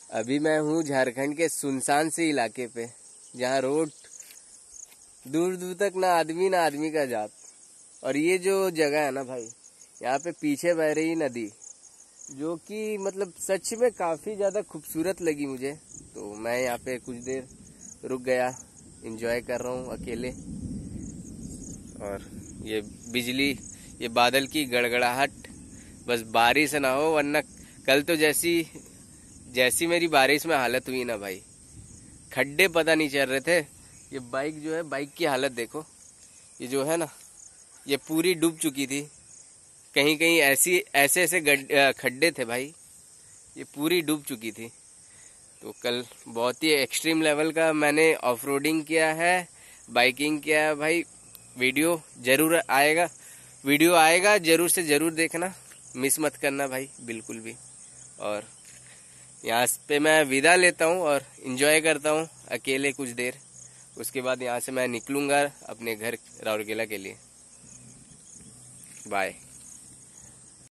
अभी मैं हूँ झारखंड के सुनसान से इलाके पे, जहाँ रोड दूर दूर तक ना आदमी का जात। और ये जो जगह है ना भाई, यहाँ पे पीछे बह रही नदी, जो कि मतलब सच में काफ़ी ज़्यादा खूबसूरत लगी मुझे। तो मैं यहाँ पे कुछ देर रुक गया, एंजॉय कर रहा हूँ अकेले। और ये बिजली, ये बादल की गड़गड़ाहट, बस बारिश ना हो, वरना कल तो जैसी मेरी बारिश में हालत हुई ना भाई, खड्डे पता नहीं चल रहे थे। ये बाइक जो है, बाइक की हालत देखो, ये जो है ना, ये पूरी डूब चुकी थी। कहीं कहीं ऐसे खड्डे थे भाई, ये पूरी डूब चुकी थी। तो कल बहुत ही एक्सट्रीम लेवल का मैंने ऑफ रोडिंग किया है, बाइकिंग किया है भाई। वीडियो आएगा जरूर से जरूर देखना, मिस मत करना भाई बिल्कुल भी। और यहाँ पे मैं विदा लेता हूँ और एंजॉय करता हूँ अकेले कुछ देर। उसके बाद यहाँ से मैं निकलूँगा अपने घर राउरकेला के लिए। बाय।